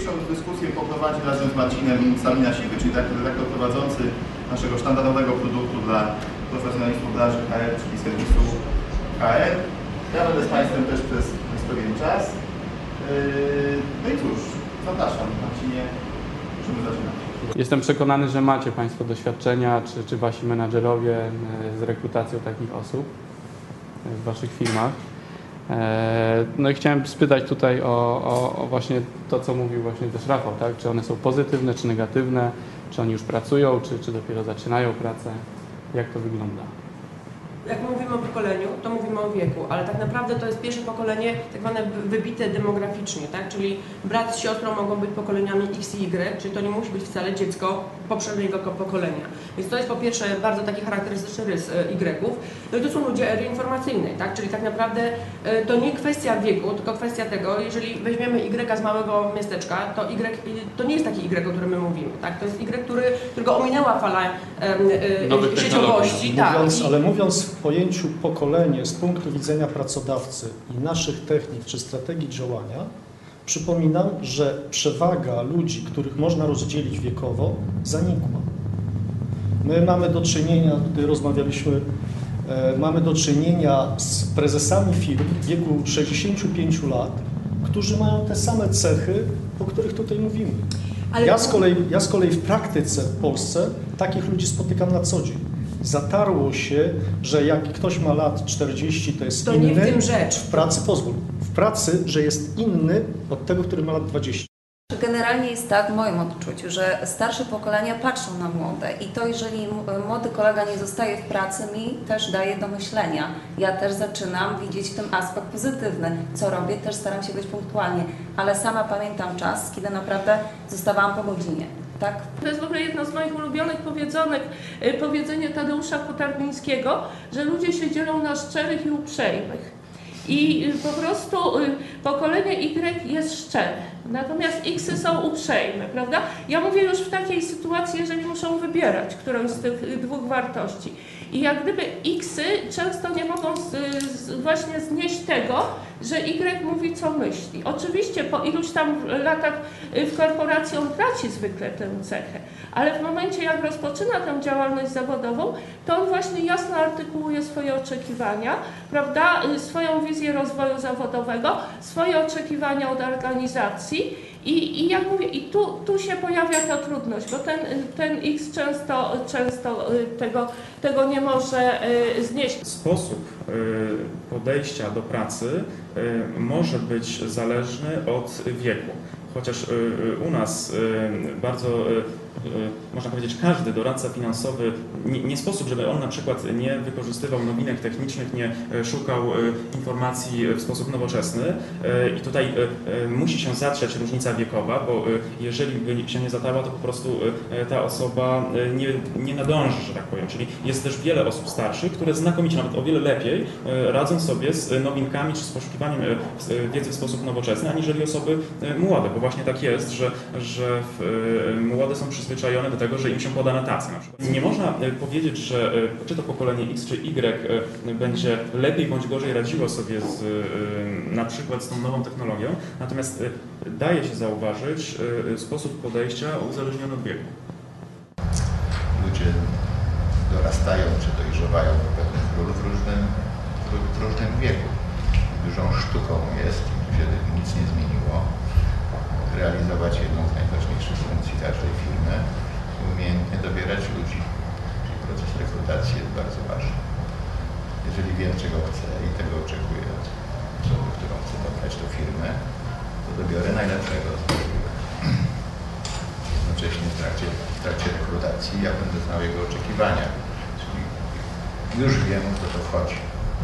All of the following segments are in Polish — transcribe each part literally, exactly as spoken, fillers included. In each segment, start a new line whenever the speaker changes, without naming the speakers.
Dzisiejszą dyskusję poprowadzi razem z Marcinem Salina-Siwy, czyli taki redaktor prowadzący naszego sztandarowego produktu dla profesjonalistów branży H R, czyli serwisu H R. Ja będę z Państwem też przez, przez pewien czas. No i cóż, zapraszam, Marcinie, możemy zaczynać.
Jestem przekonany, że macie Państwo doświadczenia, czy, czy Wasi menadżerowie z rekrutacją takich osób w Waszych firmach. No i chciałem spytać tutaj o, o, o właśnie to, co mówił właśnie też Rafał, tak? Czy one są pozytywne, czy negatywne, czy oni już pracują, czy, czy dopiero zaczynają pracę, jak to wygląda?
Jak mówimy o pokoleniu, to mówimy o wieku, ale tak naprawdę to jest pierwsze pokolenie tak zwane wybite demograficznie, tak? Czyli brat z siostrą mogą być pokoleniami X i Y, czyli to nie musi być wcale dziecko poprzedniego pokolenia. Więc to jest po pierwsze bardzo taki charakterystyczny rys Y-ów. No i to są ludzie ery informacyjnej, tak? Czyli tak naprawdę to nie kwestia wieku, tylko kwestia tego, jeżeli weźmiemy Y z małego miasteczka, to Y to nie jest taki Y, o którym my mówimy, tak? To jest Y, który, którego ominęła fala um, sieciowości.
Mówiąc,
tak.
Ale mówiąc w pojęciu pokolenie z punktu widzenia pracodawcy i naszych technik czy strategii działania, przypominam, że przewaga ludzi, których można rozdzielić wiekowo, zanikła. My mamy do czynienia, gdy rozmawialiśmy, e, mamy do czynienia z prezesami firm w wieku sześćdziesięciu pięciu lat, którzy mają te same cechy, o których tutaj mówimy.
Ale...
Ja, z kolei, ja z kolei w praktyce w Polsce takich ludzi spotykam na co dzień. Zatarło się, że jak ktoś ma lat czterdzieści, to jest
to
inny.
nie w tym rzecz.
W pracy, pozwól, w pracy, że jest inny od tego, który ma lat dwadzieścia.
Generalnie jest tak w moim odczuciu, że starsze pokolenia patrzą na młode i to, jeżeli młody kolega nie zostaje w pracy, mi też daje do myślenia. Ja też zaczynam widzieć w tym aspekt pozytywny. Co robię, też staram się być punktualnie, ale sama pamiętam czas, kiedy naprawdę zostawałam po godzinie. Tak?
To jest w ogóle jedno z moich ulubionych powiedzonek, powiedzenie Tadeusza Kotarbińskiego, że ludzie się dzielą na szczerych i uprzejmych. I po prostu pokolenie Y jest szczere, natomiast X są uprzejme, prawda? Ja mówię już w takiej sytuacji, jeżeli muszą wybierać którąś z tych dwóch wartości. I jak gdyby Xy często nie mogą z, z, właśnie znieść tego, że Y mówi, co myśli. Oczywiście po iluś tam latach w korporacji on traci zwykle tę cechę, ale w momencie, jak rozpoczyna tę działalność zawodową, to on właśnie jasno artykułuje swoje oczekiwania, prawda, swoją wizję rozwoju zawodowego, swoje oczekiwania od organizacji. I, i jak mówię, i tu, tu się pojawia ta trudność, bo ten, ten X często, często tego, tego nie może znieść.
Sposób podejścia do pracy może być zależny od wieku. Chociaż u nas bardzo, można powiedzieć, każdy doradca finansowy, nie, nie sposób, żeby on na przykład nie wykorzystywał nowinek technicznych, nie szukał informacji w sposób nowoczesny i tutaj musi się zatrzeć różnica wiekowa, bo jeżeli by się nie zatarła, to po prostu ta osoba nie, nie nadąży, że tak powiem. Czyli jest też wiele osób starszych, które znakomicie, nawet o wiele lepiej radzą sobie z nowinkami czy z poszukiwaniem wiedzy w sposób nowoczesny, aniżeli osoby młode. Bo właśnie tak jest, że, że młode są przyzwyczajone do tego, że im się poda na tacy. Na przykład. Nie można powiedzieć, że czy to pokolenie X czy Y będzie lepiej bądź gorzej radziło sobie z, na przykład z tą nową technologią, natomiast daje się zauważyć sposób podejścia uzależniony od wieku.
Ludzie dorastają czy dojrzewają do pewnych ról w różnym, w różnym wieku. Dużą sztuką jest, tu się nic nie zmieniło, realizować jedną z najważniejszych funkcji każdej firmy i umiejętnie dobierać ludzi. Czyli proces rekrutacji jest bardzo ważny. Jeżeli wiem, czego chcę i tego oczekuję od osoby, którą chcę dobrać do firmy, to dobiorę najlepszego z możliwych. Jednocześnie w trakcie, w trakcie rekrutacji ja będę znał jego oczekiwania, czyli już wiem, o co to wchodzi.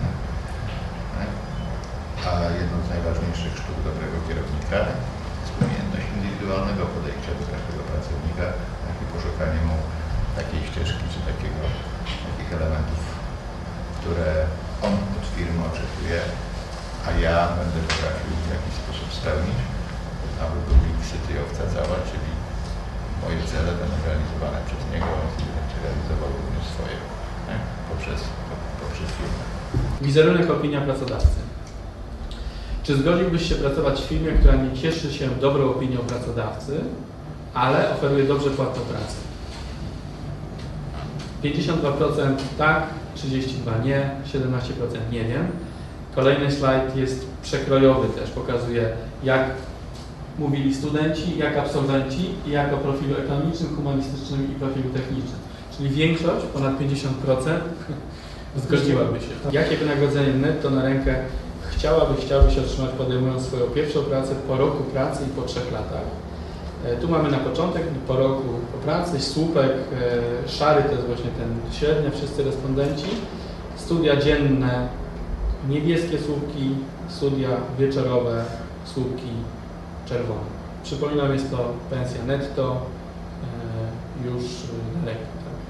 A jedną z najważniejszych sztuk dobrego kierownika jest umiejętność indywidualnego podejścia do każdego pracownika i poszukanie mu takiej ścieżki czy takiego, takich elementów, które on od firmy oczekuje, a ja będę potrafił w jakiś sposób spełnić, aby był syty i owca cała, czyli moje cele będą realizowane przez niego, on będzie realizował również swoje, nie? Poprzez, poprzez firmę.
Wizerunek, opinia pracodawcy. Czy zgodziłbyś się pracować w firmie, która nie cieszy się dobrą opinią pracodawcy, ale oferuje dobrze płatną pracę? pięćdziesiąt dwa procent tak, trzydzieści dwa procent nie, siedemnaście procent nie wiem. Kolejny slajd jest przekrojowy też, pokazuje jak mówili studenci, jak absolwenci i jak o profilu ekonomicznym, humanistycznym i profilu technicznym. Czyli większość, ponad pięćdziesiąt procent zgodziłaby się. Jakie wynagrodzenie netto na rękę chciałaby, chciałabyś otrzymać, podejmując swoją pierwszą pracę po roku pracy i po trzech latach? Tu mamy na początek, po roku po pracy, słupek szary to jest właśnie ten średni, wszyscy respondenci. Studia dzienne, niebieskie słupki, studia wieczorowe, słupki czerwone. Przypominam, jest to pensja netto już na rękę. Tak?